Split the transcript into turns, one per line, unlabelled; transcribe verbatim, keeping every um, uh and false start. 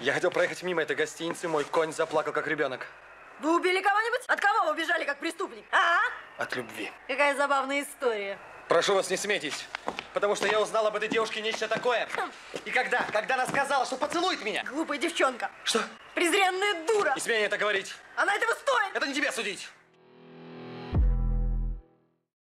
Я хотел проехать мимо этой гостиницы, мой конь заплакал, как ребенок.
Вы убили кого-нибудь? От кого вы убежали, как преступник? А?
От любви.
Какая забавная история.
Прошу вас, не смейтесь, потому что я узнал об этой девушке нечто такое. И когда? Когда она сказала, что поцелует меня?
Глупая девчонка.
Что?
Презренная дура.
Не смей мне это говорить.
Она этого стоит.
Это не тебе судить.